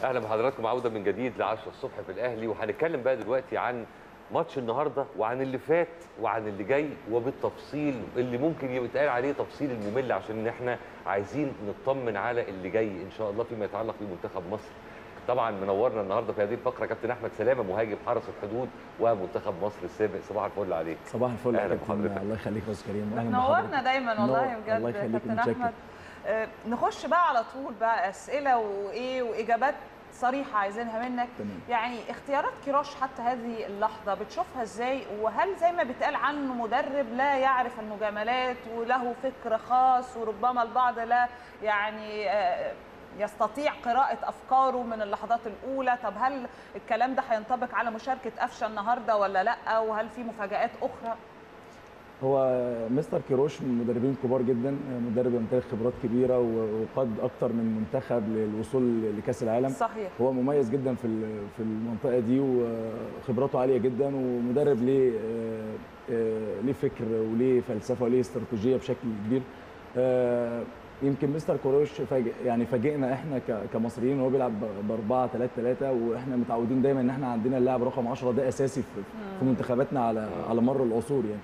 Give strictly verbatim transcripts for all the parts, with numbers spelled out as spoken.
اهلا بحضراتكم، عوده من جديد ل عشرة الصبح في الاهلي، وهنتكلم بقى دلوقتي عن ماتش النهارده وعن اللي فات وعن اللي جاي وبالتفصيل اللي ممكن يتقال عليه تفصيل الممل، عشان احنا عايزين نطمن على اللي جاي ان شاء الله فيما يتعلق بمنتخب مصر. طبعا منورنا النهارده في هذه الفقره كابتن احمد سلامه مهاجم حرس الحدود ومنتخب مصر السابق. صباح الفل عليك. صباح الفل يا كابتن، الله يخليك يا استاذ كريم. نورنا دايما والله بجد الله يخليك كابتن احمد. آه نخش بقى على طول بقى اسئله وايه واجابات صريحه عايزينها منك. تمام. يعني اختيارات كيروش حتى هذه اللحظه بتشوفها ازاي؟ وهل زي ما بيتقال عنه مدرب لا يعرف المجاملات وله فكر خاص وربما البعض لا يعني آه يستطيع قراءة أفكاره من اللحظات الأولى؟ طب هل الكلام ده هينطبق على مشاركة قفشة النهارده ولا لأ؟ وهل في مفاجآت أخرى؟ هو مستر كيروش من المدربين كبار جدا، مدرب يمتلك خبرات كبيره وقاد اكتر من منتخب للوصول لكاس العالم. صحيح. هو مميز جدا في في المنطقه دي وخبراته عاليه جدا، ومدرب ليه ليه فكر وليه فلسفه وليه استراتيجيه بشكل كبير. يمكن مستر كيروش فاجئ يعني فاجئنا احنا كمصريين وهو بيلعب ب أربعة ثلاثة ثلاثة، واحنا متعودين دايما ان احنا عندنا اللاعب رقم عشرة ده اساسي في منتخباتنا على على مر العصور يعني.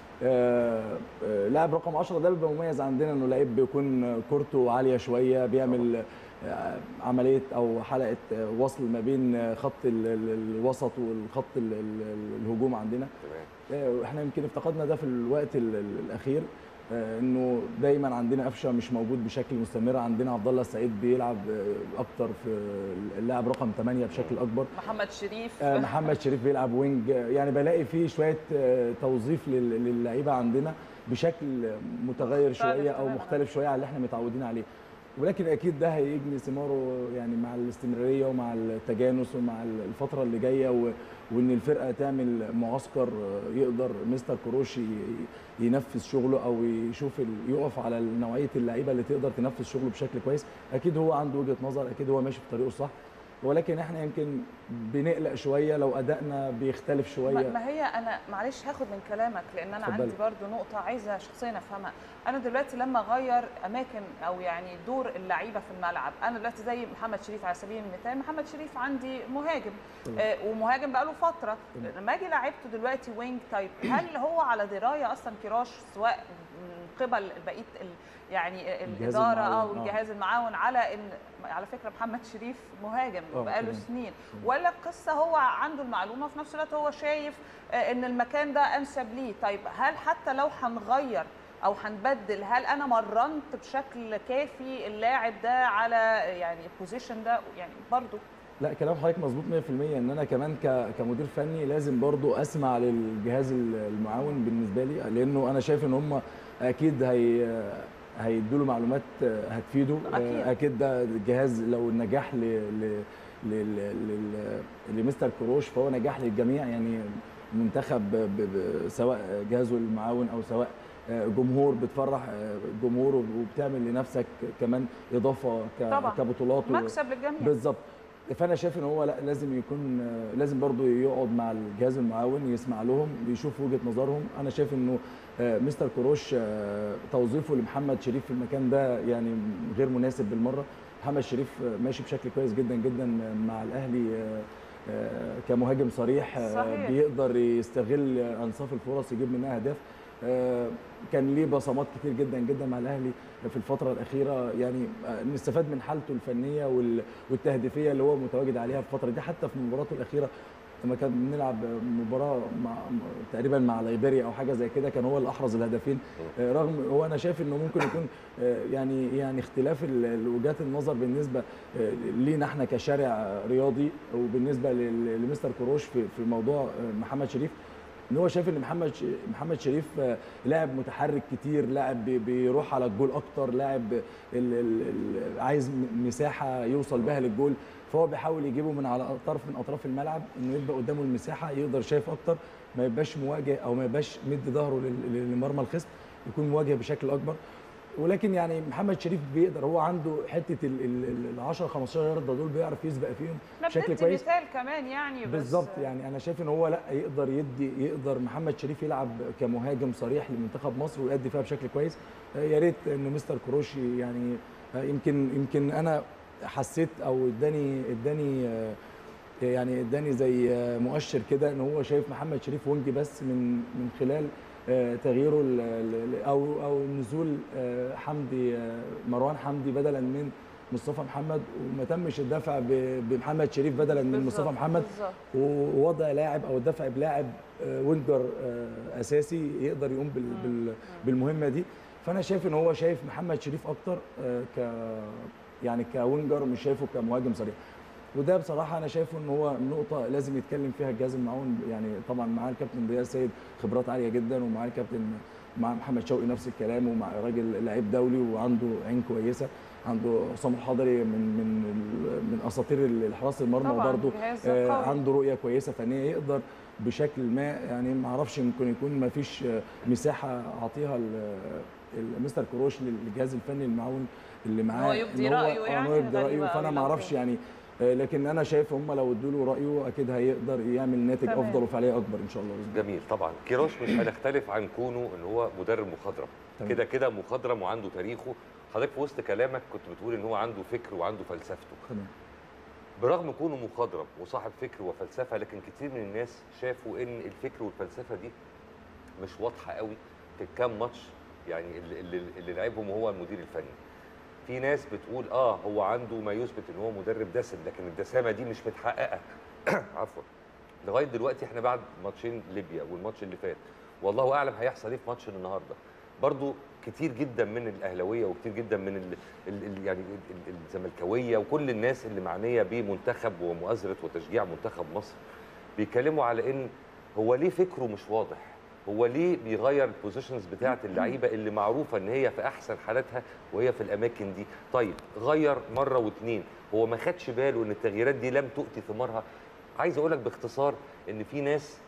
آه آه لاعب رقم عشرة ده بيبقى مميز عندنا انه لعيب بيكون كورته عاليه شويه، بيعمل آه عمليه او حلقه وصل ما بين خط الوسط والخط الهجوم عندنا. احنا يمكن افتقدنا ده في الوقت الاخير، انه دايما عندنا قفشه مش موجود بشكل مستمر، عندنا عبد الله السعيد بيلعب اكتر في اللاعب رقم ثمانية بشكل اكبر، محمد شريف محمد شريف بيلعب وينج، يعني بلاقي فيه شويه توظيف للعيبه عندنا بشكل متغير شويه او مختلف شويه عن اللي احنا متعودين عليه. ولكن اكيد ده هيجني ثماره يعني مع الاستمراريه ومع التجانس ومع الفتره اللي جايه، وان الفرقه تعمل معسكر يقدر مستر كيروش ينفذ شغله او يشوف يقف على نوعيه اللعيبه اللي تقدر تنفذ شغله بشكل كويس. اكيد هو عنده وجهه نظر، اكيد هو ماشي في طريقه الصح، ولكن احنا يمكن بنقلق شويه لو ادائنا بيختلف شويه. ما هي انا معلش هاخد من كلامك لان انا فضل. عندي برضو نقطه عايزه شخصيا افهمها. انا دلوقتي لما اغير اماكن او يعني دور اللعيبه في الملعب، انا دلوقتي زي محمد شريف على سبيل المثال، محمد شريف عندي مهاجم آه ومهاجم بقاله فتره، لما اجي لعبته دلوقتي وينج، طيب هل هو على درايه اصلا كيروش سواء من قبل بقيه يعني الاداره او الجهاز المعاون على ان على فكره محمد شريف مهاجم بقاله سنين، ولا القصه هو عنده المعلومه وفي نفس الوقت هو شايف ان المكان ده انسب ليه؟ طيب هل حتى لو هنغير او هنبدل، هل انا مرنت بشكل كافي اللاعب ده على يعني البوزيشن ده؟ يعني برضو لا، كلام حضرتك مظبوط مية في المية، ان انا كمان كمدير فني لازم برضو اسمع للجهاز المعاون بالنسبه لي، لانه انا شايف ان هم اكيد هي هيدوا له معلومات هتفيده اكيد, أكيد ده الجهاز لو النجاح ل ل ل لمستر كيروش فهو نجاح للجميع، يعني منتخب سواء جهازه المعاون او سواء جمهور بتفرح جمهور وبتعمل لنفسك كمان اضافه كبطولات مكسب للجميع بالظبط. فانا شايف ان هو لا لازم يكون لازم برضو يقعد مع الجهاز المعاون يسمع لهم يشوف وجهه نظرهم. انا شايف انه مستر كيروش توظيفه لمحمد شريف في المكان ده يعني غير مناسب بالمره. محمد شريف ماشي بشكل كويس جدا جدا مع الاهلي كمهاجم صريح، صحيح. بيقدر يستغل انصاف الفرص يجيب منها اهداف، كان ليه بصمات كتير جدا جدا مع الاهلي في الفتره الاخيره، يعني نستفاد من حالته الفنيه والتهديفيه اللي هو متواجد عليها في الفتره دي. حتى في مباراته الاخيره لما كان بنلعب مباراه مع تقريبا مع ليبيريا او حاجه زي كده كان هو اللي احرز الهدفين، رغم هو انا شايف انه ممكن يكون يعني يعني اختلاف وجهات النظر بالنسبه لينا احنا كشارع رياضي وبالنسبه لمستر كيروش في في موضوع محمد شريف، ان هو شايف ان محمد محمد شريف لاعب متحرك كتير، لاعب بيروح على الجول اكتر، لاعب عايز مساحه يوصل بها للجول، فهو بيحاول يجيبه من على طرف من اطراف الملعب انه يبقى قدامه المساحه يقدر شايف اكتر، ما يبقاش مواجه او ما يبقاش مد ظهره لمرمى الخصم، يكون مواجه بشكل اكبر. ولكن يعني محمد شريف بيقدر، هو عنده حته ال عشرة خمستاشر يارده دول بيعرف يسبق فيهم بشكل كويس مثال كمان يعني بالظبط. يعني انا شايف ان هو لا يقدر يدي يقدر محمد شريف يلعب كمهاجم صريح لمنتخب مصر ويؤدي فيها بشكل كويس. يا ريت ان مستر كيروش يعني يمكن يمكن انا حسيت او اداني اداني آه، يعني اداني زي آه، مؤشر كده ان هو شايف محمد شريف وينج بس من من خلال آه، تغييره ال- ال- او او نزول آه، حمدي آه، مروان حمدي بدلا من مصطفى محمد، وما تمش الدفع ب- بمحمد شريف بدلا من مصطفى بالظبط، محمد، بالظبط. ووضع لاعب او الدفع بلاعب آه، وينجر آه، اساسي يقدر يقوم بال- بال- بالمهمه دي. فانا شايف ان هو شايف محمد شريف اكتر آه، ك يعني كوينجر، مش شايفه كمهاجم صريح. وده بصراحه انا شايفه ان هو نقطه لازم يتكلم فيها الجهاز المعاون. يعني طبعا معاه الكابتن ضياء السيد خبرات عاليه جدا، ومعاه الكابتن مع محمد شوقي نفس الكلام، ومع راجل لعيب دولي وعنده عين كويسه، عنده حسام الحضري من من من اساطير الحراس المرمى، طبعاً وبرده جهاز آه قوي. عنده رؤيه كويسه فنيه، يقدر بشكل ما يعني ما اعرفش ممكن يكون ما فيش آه، مساحه اعطيها ال- ال- مستر كروش للجهاز الفني المعاون اللي إن معاه هو يبدي رأيه آه، يعني؟ إن هو يبدي غريبة رايه. فانا أوي ما لو اعرفش كده. يعني آه، لكن انا شايف هم لو ادوا له رايه اكيد هيقدر يعمل ناتج تمام. افضل وفعاليه اكبر ان شاء الله بإذن الله. جميل. طبعا كيروش مش هنختلف عن كونه ان هو مدرب مخضرم، تمام. كده كده مخضرم وعنده تاريخه. حضرتك في وسط كلامك كنت بتقول ان هو عنده فكر وعنده فلسفته. تمام. برغم كونه مخضرم وصاحب فكر وفلسفه، لكن كتير من الناس شافوا ان الفكر والفلسفه دي مش واضحه قوي في الكام ماتش يعني اللي, اللي, اللي لعبهم هو المدير الفني. في ناس بتقول اه هو عنده ما يثبت ان هو مدرب دسم، لكن الدسامه دي مش متحققه. عفوا. لغايه دلوقتي احنا بعد ماتشين ليبيا والماتش اللي فات، والله اعلم هيحصل ايه في ماتش النهارده. برضو كتير جدا من الاهلاويه وكتير جدا من ال ال ال يعني ال- الزملكاويه وكل الناس اللي معنيه بمنتخب ومؤازره وتشجيع منتخب مصر بيتكلموا على ان هو ليه فكره مش واضح، هو ليه بيغير البوزيشنز بتاعه اللعيبه اللي معروفه ان هي في احسن حالاتها وهي في الاماكن دي. طيب غير مره واثنين، هو ما خدش باله ان التغييرات دي لم تؤتي ثمارها. عايز اقول لك باختصار ان في ناس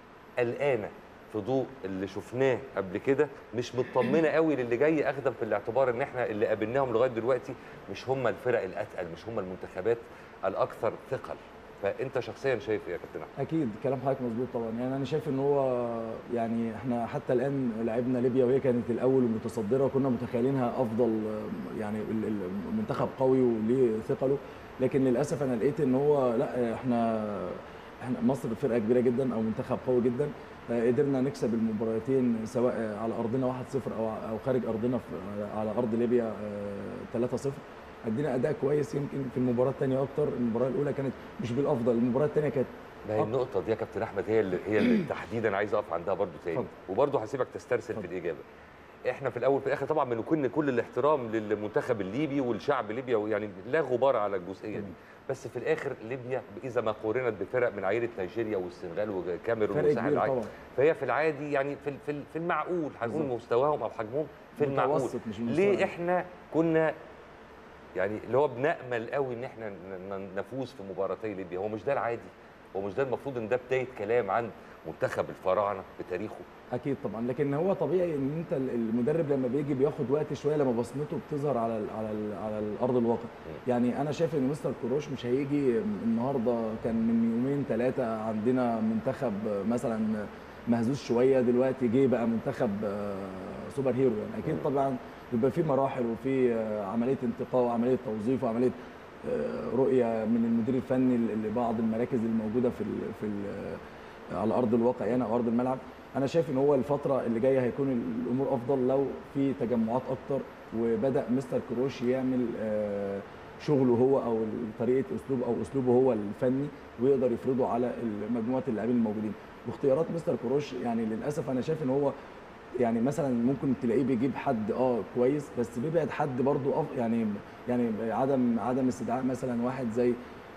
قلقانه في ضوء اللي شفناه قبل كده، مش مطمنه قوي للي جاي، اخدا في الاعتبار ان احنا اللي قابلناهم لغايه دلوقتي مش هم الفرق الاتقل، مش هم المنتخبات الاكثر ثقل. فانت شخصيا شايف ايه يا كابتن احمد؟ اكيد كلام حضرتك مظبوط طبعا. يعني انا شايف ان هو يعني احنا حتى الان لعبنا ليبيا وهي كانت الاول ومتصدره، وكنا متخيلينها افضل يعني ال- ال- المنتخب قوي وليه ثقله، لكن للاسف انا لقيت ان هو لا، احنا احنا مصر فرقه كبيره جدا او منتخب قوي جدا. آه، قدرنا نكسب المباراتين سواء على ارضنا واحد صفر او او خارج ارضنا في- على ارض ليبيا آه، ثلاثة صفر. ادينا اداء كويس. يمكن في المباراه الثانيه اكتر، المباراه الاولى كانت مش بالافضل، المباراه الثانيه كانت ما هي النقطه دي يا كابتن احمد هي اللي هي اللي تحديدا عايز اقف عندها برضو تاني، اتفضل. وبرضو هسيبك تسترسل في الاجابه. احنا في الاول في الاخر طبعا بنكن كل الاحترام للمنتخب الليبي والشعب ليبيا، ويعني لا غبار على الجزئيه دي، بس في الاخر ليبيا اذا ما قورنت بفرق من عائله نيجيريا والسنغال وكاميرون فرق والساحل كبير العاجي، طبعا. فهي في العادي يعني في في في المعقول هنقول بالظبط. مستواهم او حجمهم في المعقول. متوسط مش المستوى ليه العالي. احنا كنا يعني اللي هو بنامل قوي ان احنا ن- ن- نفوز في مباراتي ليبيا؟ هو مش ده العادي؟ هو مش ده المفروض ان ده بدايه كلام عن منتخب الفراعنه بتاريخه؟ اكيد طبعا، لكن هو طبيعي ان انت المدرب لما بيجي بياخد وقت شويه لما بصمته بتظهر على ال على ال على الارض الواقع. يعني انا شايف ان مستر كروش مش هيجي النهارده، كان من يومين ثلاثه عندنا منتخب مثلا مهزوز شويه، دلوقتي جه بقى منتخب سوبر هيرو. يعني اكيد طبعا بيبقى في مراحل وفي عمليه انتقاء وعمليه توظيف وعمليه رؤيه من المدير الفني لبعض المراكز الموجوده في ال في ال على ارض الواقع يعني او ارض الملعب. انا شايف ان هو الفتره اللي جايه هيكون الامور افضل لو في تجمعات اكتر، وبدا مستر كروش يعمل شغله هو او طريقه اسلوب او اسلوبه هو الفني، ويقدر يفرضه على مجموعه اللاعبين الموجودين. واختيارات مستر كروش يعني للاسف انا شايف ان هو يعني مثلا ممكن تلاقيه بيجيب حد اه كويس، بس بيبعد حد برضه يعني يعني عدم عدم استدعاء مثلا واحد زي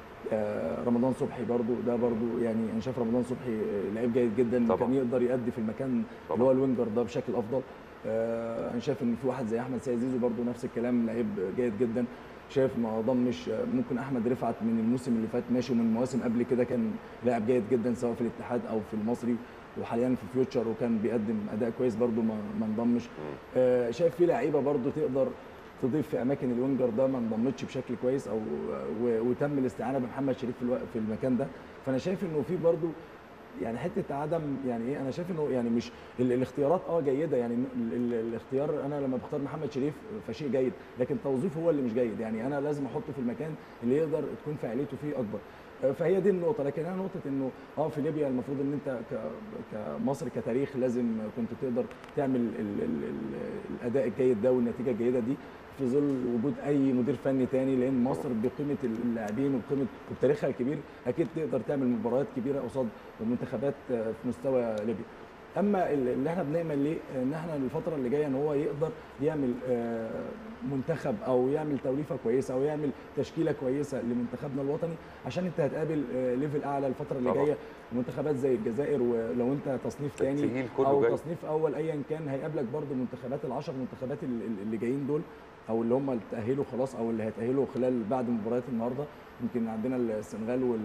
رمضان صبحي. برضو ده برضو يعني انا شايف رمضان صبحي لعيب جيد جدا، طبعا. كان يقدر يأدي في المكان طبعا. اللي هو الوينجر ده بشكل افضل. انا شايف ان في واحد زي احمد سيد زيزو برضو نفس الكلام، لعيب جيد جدا. شايف ما ضمش ممكن احمد رفعت من الموسم اللي فات ماشي، ومن مواسم قبل كده كان لاعب جيد جدا سواء في الاتحاد او في المصري، وحاليا في فيوتشر وكان بيقدم اداء كويس برضو ما ما انضمش. شايف في لعيبه برضو تقدر تضيف في اماكن الوينجر ده ما انضمتش بشكل كويس، او وتم الاستعانه بمحمد شريف في, الو... في المكان ده. فانا شايف انه في برضو يعني حته عدم يعني ايه، انا شايف انه يعني مش ال- الاختيارات اه جيده، يعني ال- ال- الاختيار انا لما بختار محمد شريف فشيء جيد، لكن توظيفه هو اللي مش جيد. يعني انا لازم احطه في المكان اللي يقدر تكون فاعليته فيه اكبر. آه، فهي دي النقطه. لكن انا نقطه انه اه في ليبيا المفروض ان انت ك- كمصر كتاريخ لازم كنت تقدر تعمل ال ال ال الاداء الجيد ده والنتيجه الجيده دي في ظل وجود اي مدير فني تاني، لان مصر بقيمه اللاعبين وبقيمه وبتاريخها الكبير اكيد تقدر تعمل مباريات كبيره قصاد منتخبات آه، في مستوى ليبيا. اما اللي احنا بنامل ليه ان احنا الفتره اللي جايه ان هو يقدر يعمل آه، منتخب او يعمل توليفه كويسه او يعمل تشكيله كويسه لمنتخبنا الوطني، عشان انت هتقابل آه، ليفل اعلى الفتره اللي طبعا. جايه، منتخبات زي الجزائر، ولو انت تصنيف تاني التقيل كله او جاي. تصنيف اول ايا كان هيقابلك برضو منتخبات العشر منتخبات ال- ال- اللي جايين دول، او اللي هم اللي تاهلوا خلاص او اللي هيتاهلوا خلال بعد مباريات النهارده. يمكن عندنا السنغال وال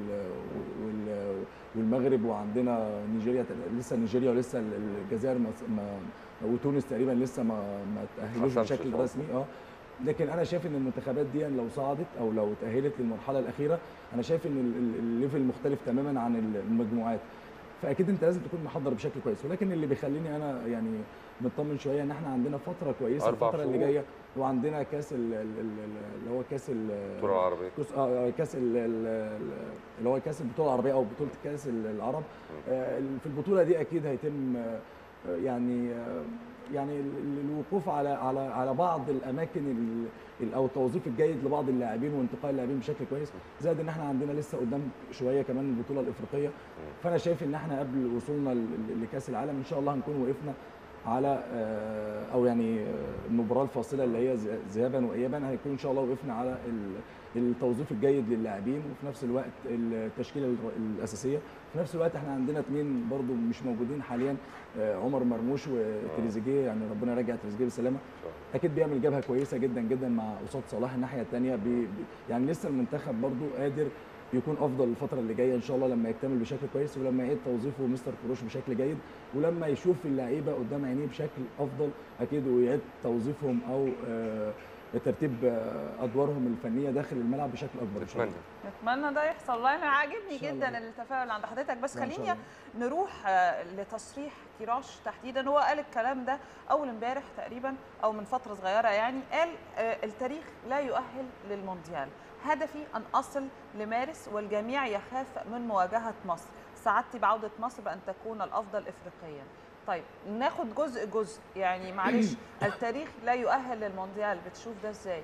وال والمغرب، وعندنا نيجيريا، لسه نيجيريا ولسه الجزائر ما ما- وتونس تقريبا لسه ما ما تاهلوش حصلش بشكل طبعاً. رسمي. اه لكن انا شايف ان المنتخبات دي لو صعدت او لو تاهلت للمرحله الاخيره، انا شايف ان ال- ال- الليفل مختلف تماما عن المجموعات. فاكيد انت لازم تكون محضر بشكل كويس. ولكن اللي بيخليني انا يعني مطمن شويه ان احنا عندنا فتره كويسه أربع الفتره اللي شهور. جايه، وعندنا كاس ال- ال- ال- اللي هو كاس ال- البطوله العربيه. كاس اه كاس ال- ال- اللي هو كاس البطوله العربيه او بطوله كاس العرب. آه، في البطوله دي اكيد هيتم آه، يعني آه، يعني ال- الوقوف على على على بعض الاماكن ال- ال- او التوظيف الجيد لبعض اللاعبين وانتقاء اللاعبين بشكل كويس، زائد ان احنا عندنا لسه قدام شويه كمان البطوله الافريقيه. فانا شايف ان احنا قبل وصولنا ل- لكاس العالم ان شاء الله هنكون وقفنا على آه، او يعني آه، المباراه الفاصله اللي هي ذ- ذهابا وايابا، هيكون ان شاء الله وقفنا على ال- التوظيف الجيد للاعبين، وفي نفس الوقت التشكيله الر- الاساسيه. في نفس الوقت احنا عندنا اثنين برضو مش موجودين حاليا، آه، عمر مرموش وتريزيجيه، يعني ربنا يرجع تريزيجيه بالسلامه. اكيد بيعمل جبهه كويسه جدا جدا مع قصاد صلاح الناحيه الثانيه. بي بي- يعني لسه المنتخب برضو قادر يكون افضل الفتره اللي جايه ان شاء الله لما يكتمل بشكل كويس، ولما يعيد توظيفه مستر كروش بشكل جيد، ولما يشوف اللعيبه قدام عينيه بشكل افضل اكيد، ويعيد توظيفهم او آه، ترتيب آه، ادوارهم الفنيه داخل الملعب بشكل اكبر ان شاء الله. نتمنى ده يحصل. والله انا عاجبني إن شاء جدا الله. التفاؤل عند حضرتك. بس لا، إن شاء خليني الله. نروح آه، لتصريح كيروش تحديدا. هو قال الكلام ده اول امبارح تقريبا او من فتره صغيره، يعني قال آه، التاريخ لا يؤهل للمونديال، هدفي ان اصل لمارس والجميع يخاف من مواجهه مصر، سعادتي بعوده مصر بان تكون الافضل افريقيا. طيب ناخد جزء جزء، يعني معلش التاريخ لا يؤهل للمونديال، بتشوف ده ازاي؟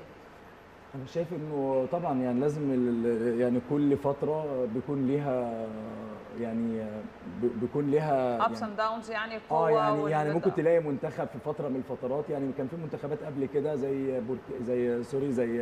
انا شايف انه طبعا يعني لازم ال- يعني كل فتره بيكون ليها يعني ب- بيكون ليها ابس اند يعني داونز، يعني اه القوه يعني وال- يعني ممكن تلاقي منتخب في فتره من الفترات، يعني كان في منتخبات قبل كده زي بورك زي سوري زي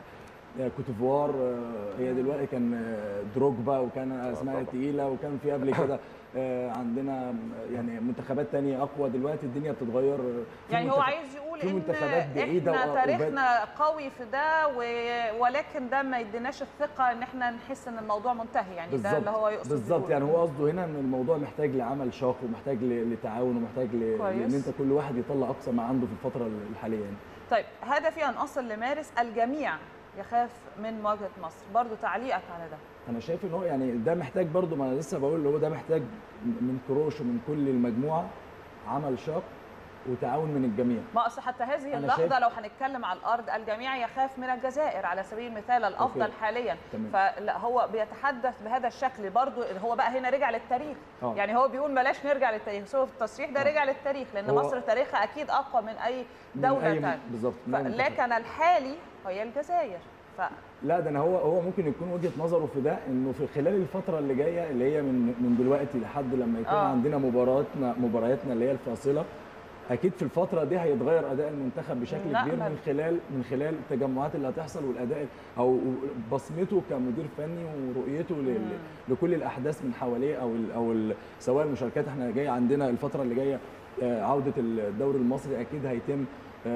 آه، كوتيفوار، آه، هي دلوقتي كان آه، دروجبا، وكان اسماء طبعاً. تقيله، وكان في قبل كده آه، عندنا يعني منتخبات تانية اقوى. دلوقتي الدنيا بتتغير. في يعني هو منتخب- عايز يقول في ان منتخبات بعيدة احنا وأ- تاريخنا قوي في ده و... ولكن ده ما يديناش الثقه ان احنا نحس ان الموضوع منتهي، يعني ده اللي هو يقصد بالظبط. يقوله. يعني هو قصده هنا ان الموضوع محتاج لعمل شاق، ومحتاج ل- لتعاون، ومحتاج ل- كويس. لان انت كل واحد يطلع اقصى ما عنده في الفتره الحاليه يعني. طيب هدفي ان اصل لمارس الجميع يخاف من مواجهه مصر، برضو تعليقك على ده؟ انا شايف ان هو يعني ده محتاج برضو، ما انا لسه بقول اللي هو ده محتاج من كروش ومن كل المجموعه عمل شاق وتعاون من الجميع. ما اصل حتى هذه أنا اللحظه شايف- لو هنتكلم على الارض الجميع يخاف من الجزائر على سبيل المثال الافضل أوكي. حاليا. تمام. فلا هو بيتحدث بهذا الشكل، برضو هو بقى هنا رجع للتاريخ. آه. يعني هو بيقول بلاش نرجع للتاريخ، بس هو في التصريح ده آه. رجع للتاريخ، لان هو- مصر تاريخها اكيد اقوى من اي من دوله أي- ثانيه. بالظبط. من أي منتخب. لكن الحالي هي الجزائر. ف لا ده انا هو هو ممكن يكون وجهه نظره في ده، انه في خلال الفتره اللي جايه اللي هي من من دلوقتي لحد لما يكون آه. آه. عندنا مباراتنا مبارياتنا اللي هي الفاصله، اكيد في الفتره دي هيتغير اداء المنتخب بشكل نأمل. كبير من خلال من خلال التجمعات اللي هتحصل، والاداء او بصمته كمدير فني ورؤيته لل- لكل الاحداث من حواليه، او ال او ال سواء المشاركات. احنا جاي عندنا الفتره اللي جايه آه، عوده الدوري المصري اكيد هيتم،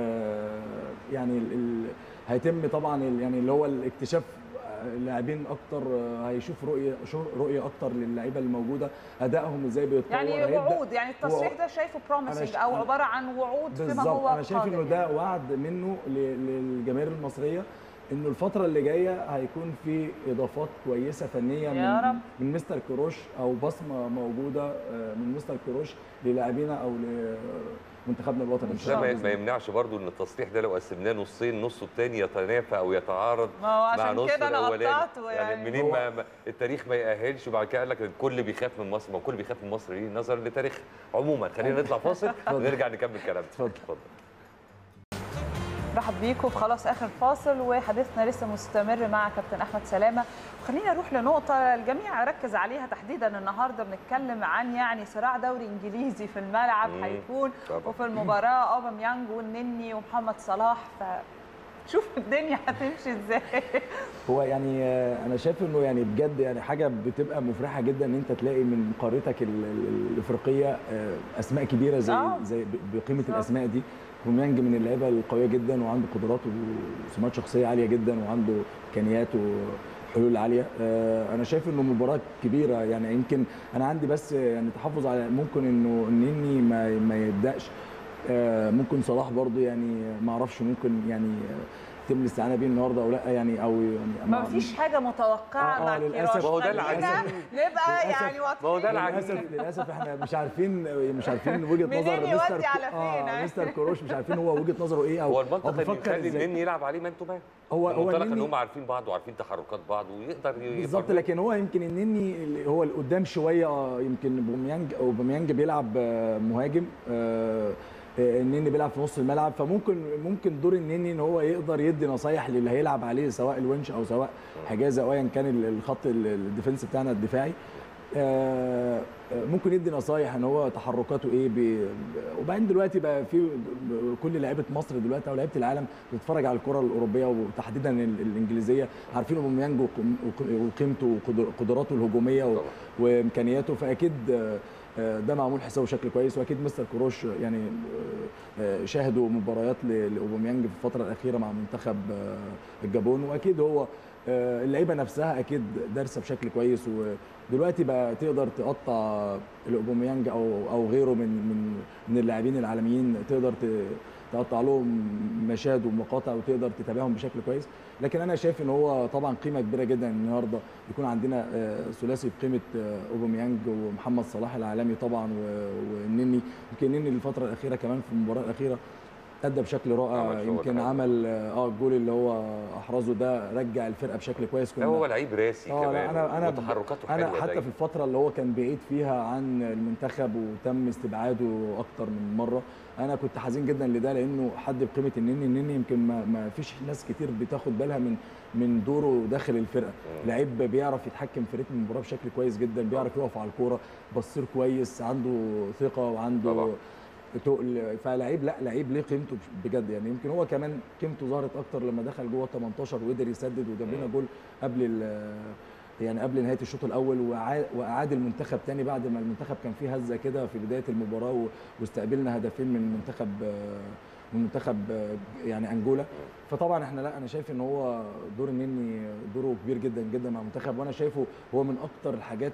آه، يعني ال- ال- هيتم طبعا ال- يعني اللي هو الاكتشاف لاعبين اكتر، آه، هيشوف رؤيه شو- رؤيه اكتر للعيبه الموجوده، ادائهم ازاي بيتطور. يعني هيبدأ- وعود، يعني التصريح هو- ده شايفه أنا بروميسنج ش- او أنا- عباره عن وعود فيما بالظبط. هو انا شايف قادم انه ده يعني. وعد منه ل- للجماهير المصريه انه الفتره اللي جايه هيكون في اضافات كويسه فنيه يا من رب. من مستر كروش، او بصمه موجوده آه، من مستر كروش للاعبينا او لمنتخبنا الوطني ان ده شاء ما الله. ما يمنعش برضو ان التصريح ده لو قسمناه نصين، نصه الثاني يتنافى او يتعارض ما هو مع عشان نصه كده انا الاولاني. قطعته يعني يعني. منين هو- ما ما- التاريخ ما يأهلش، وبعد كده قال لك الكل بيخاف من مصر، ما الكل بيخاف من مصر ليه؟ نظرا لتاريخ عموما. خلينا نطلع فاصل ونرجع نكمل كلامنا. اتفضل. اتفضل. رحب بيكم في خلاص اخر فاصل، وحديثنا لسه مستمر مع كابتن احمد سلامه. وخلينا نروح لنقطه الجميع ركز عليها تحديدا النهارده، بنتكلم عن يعني صراع دوري انجليزي في الملعب مم. هيكون، طبعا. وفي المباراه اوباميانج والنني ومحمد صلاح، فشوف الدنيا هتمشي ازاي. هو يعني آه، انا شايف انه يعني بجد يعني حاجه بتبقى مفرحه جدا ان انت تلاقي من قارتك ال- ال- الافريقيه آه، اسماء كبيره زي آه. زي ب- بقيمه بالظبط. الاسماء دي. اوباميانج من اللعيبه القويه جدا، وعنده قدرات وسمات شخصيه عاليه جدا، وعنده امكانيات وحلول عاليه. آه، انا شايف انه مباراه كبيره. يعني يمكن انا عندي بس يعني تحفظ على ممكن انه النني ما ما يبداش. آه، ممكن صلاح برضه يعني ما اعرفش، ممكن يعني آه، يتم الاستعانه بيه النهارده او لا، يعني او يعني ما فيش حاجه متوقعه آه، آه، مع للأسف. كيروش. ما هو ده خلينا العجيب. نبقى للأسف. يعني واضحين. ما هو ده للاسف العجيب. للاسف احنا مش عارفين مش عارفين وجهه منين نظر يودي مستر على فين؟ اه مستر كروش، مش عارفين هو وجهه نظره ايه، او هو المنطق اللي بيفكر يخلي إزاي. النني يلعب عليه مان تو مان. هو هو المنطلق ان النني- هم عارفين بعض وعارفين تحركات بعض ويقدر ي- بالظبط. يفرق. لكن هو يمكن النني اللي هو اللي قدام شويه، آه، يمكن بوميانج او بوميانج بيلعب آه، مهاجم، آه، آه، النني بيلعب في نص الملعب، فممكن ممكن دور النني ان هو يقدر يدي نصايح للي هيلعب عليه، سواء الونش او سواء حجازه او ايا كان ال- الخط ال- الديفنس بتاعنا الدفاعي. آه، آه، ممكن يدي نصايح ان هو تحركاته ايه بي- وبعدين دلوقتي بقى في كل لعيبه مصر دلوقتي او لعيبه العالم بتتفرج على الكره الاوروبيه وتحديدا ال- الانجليزيه، عارفين اوباميانج وقم- وقيمته وقدراته الهجوميه و- طبعا. وامكانياته، فاكيد آه، آه، ده معمول حسابه بشكل كويس. واكيد مستر كروش يعني آه، آه، شاهدوا مباريات ل- لاوباميانج في الفتره الاخيره مع منتخب آه، الجابون، واكيد هو آه، اللعيبه نفسها اكيد دارسه بشكل كويس، ودلوقتي بقى تقدر تقطع الاوباميانج او او غيره من من من اللاعبين العالميين، تقدر ت- تقطع لهم مشاهد ومقاطع وتقدر تتابعهم بشكل كويس. لكن انا شايف ان هو طبعا قيمه كبيره جدا النهارده يكون عندنا آه، ثلاثي بقيمه آه، اوباميانج ومحمد صلاح العالمي طبعا و- والنني. يمكن النني الفتره الاخيره كمان في المباراه الاخيره ادى بشكل رائع، عمل شغل يمكن حلو. عمل اه الجول اللي هو احرزه ده رجع الفرقه بشكل كويس. لا هو لعيب راسي اه كمان، لا انا انا وتحركاته انا حلوه حتى دايما. في الفتره اللي هو كان بعيد فيها عن المنتخب وتم استبعاده اكتر من مره، انا كنت حزين جدا لده، لانه حد بقيمه النني النني يمكن ما, ما فيش ناس كتير بتاخد بالها من من دوره داخل الفرقه. لعيب بيعرف يتحكم في رتم المباراه بشكل كويس جدا، بيعرف يقف على الكوره، بصير كويس، عنده ثقه وعنده طبعا. تقل، فلعيب لا لعيب ليه قيمته بجد. يعني يمكن هو كمان قيمته ظهرت اكتر لما دخل جوه تمنتاشر وقدر يسدد وجاب لنا جول قبل ال- يعني قبل نهايه الشوط الاول، وأعاد- واعاد المنتخب تاني بعد ما المنتخب كان فيه هزه كده في بدايه المباراه، و- واستقبلنا هدفين من منتخب من منتخب يعني انجولا. فطبعا احنا لا انا شايف ان هو دور النني دوره كبير جدا جدا مع المنتخب، وانا شايفه هو من اكتر الحاجات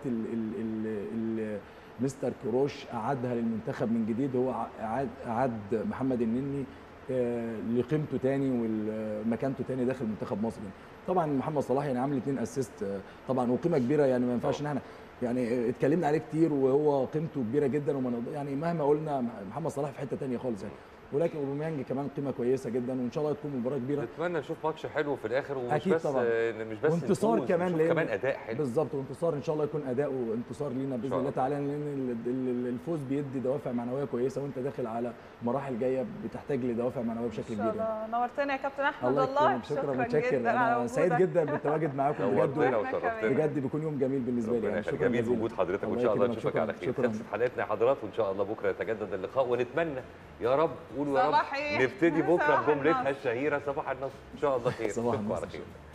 اللي مستر كروش اعادها للمنتخب من جديد. هو اعاد اعاد محمد النني آه، لقيمته تاني ومكانته تاني داخل منتخب مصر. طبعا محمد صلاح يعني عامل اتنين اسيست آه، طبعا، وقيمه كبيره، يعني ما ينفعش ان احنا يعني اتكلمنا عليه كتير وهو قيمته كبيره جدا، وما نقدر- يعني مهما قلنا محمد صلاح في حته تانيه خالص يعني، ولكن اوباميانج كمان قيمه كويسه جدا، وان شاء الله تكون مباراه كبيره. نتمنى نشوف ماتش حلو في الاخر، ومش أكيد بس طبعاً. مش بس وانتصار نفوز، كمان نشوف لأن- كمان اداء حلو. بالظبط، وانتصار ان شاء الله يكون اداؤه انتصار لينا باذن شاء الله الله. تعالى، لان ال- ال- الفوز بيدي دوافع معنويه كويسه، وانت داخل على مراحل جايه بتحتاج لدوافع معنويه بشكل ان شاء كبير يعني. الله. نورتنا يا كابتن احمد الله والله. يكرمك، شكرا شكرا متشكر، جدا على انا سعيد وجودك. جدا بالتواجد معاكم بجد، نورتنا و- وشرفتنا. بجد بيكون يوم جميل بالنسبه لي ربنا يعني. يخليك، شكرا جميل جزيلا. بوجود حضرتك، وان الله شاء الله يكرمك، نشوفك شكراً، على خير. شكرا. خلصت حلقتنا يا حضرات، وان شاء الله بكره يتجدد اللقاء، ونتمنى يا رب قولوا يا رب صباحي. نبتدي بكره صباح بجملتها النصر. الشهيره صباح النصر. ان شاء الله خير، صباح اشوفكم على النصر. خير.